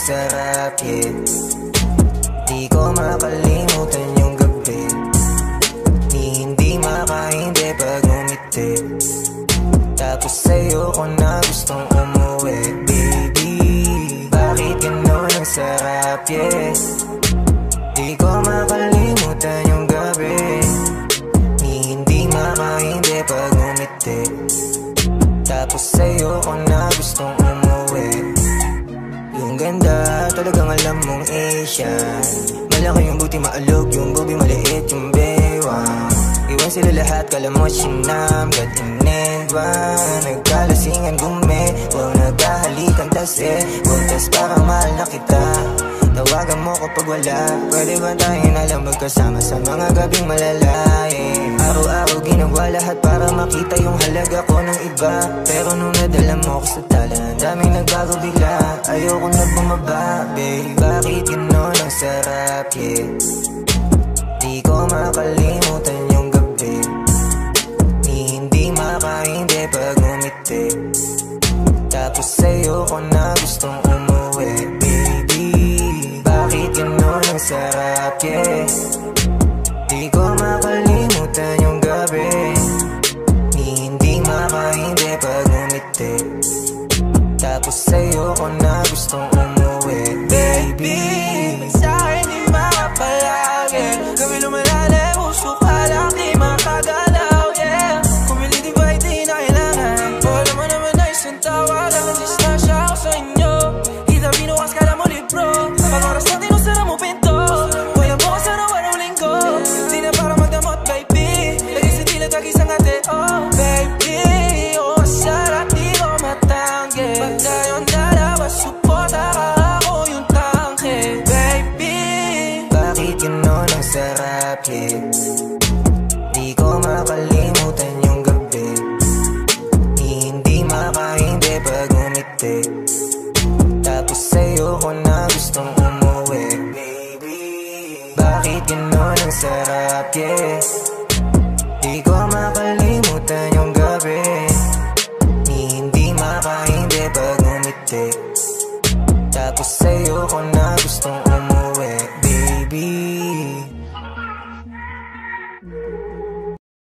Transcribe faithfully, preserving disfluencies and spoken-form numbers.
sarap, yeah. Di ko makalimutan yung gabi, ni hindi makahindi pag ngumiti. Tapos sa'yo ko na gustong umuwi. Baby, bakit ganon ang sarap, yeah. Di ko makalimutan yung gabi, ni hindi makahindi pag ngumiti. Tapos sa'yo ko na gustong umuwi. Yung ganda, talagang alam mong Asian. Malaki yung buti, maalog yung bobi, maliit yung bewang. Iwan sila lahat, kala mo sinam, God inedwa. Nagkalasingan gume, wow nagkahalikan tase. Buntas parang mahal na kita, tawagan mo kapag wala. Pwede ba tayo nalang magkasama sa mga gabing malalayo? Araw-araw ginawa lahat para makita yung halaga ko ng iba. Pero nung nadala mo ko sa tala, ang daming nagbago bigla. Ayoko na bumaba, babe. Bakit ganon ang sarap, yeah. Di ko makalimutan yung gabi, ni hindi makahindi pag ngumiti. Tapos sa'yo ko na gustong umuwi. Baby, bakit ganon ang sarap, yeah. Di ko makalimutan yung gabi, ni hindi makahindi pag ngumiti. Tapos sa'yo ko na gustong umuwi. Baby, sa'kin di makapalagi, kami lumalalim, puso ka lang di makagalaw, yeah. Kumili di ba di na kailangan, wala mo naman na isang tawagan. Nag-distansya ako sa inyo, kita binukas ka lang mo libro. Pag oras natin usara mo pinto, wala mo ka sana warang linggo. Di na para magdamot, baby, lagi sa dilat, lagi sa ngate, oh baby. Oh, sarap, di ko matanggi. Pag tayong dalawa, suporta ka, ako yung tangke. Baby, bakit ganon ang sarap, yeah. Di ko makalimutan yung gabi, ni hindi makahindi pag ngumiti. Tapos sa'yo ko na gustong umuwi. Baby, bakit ganon ang sarap, yeah.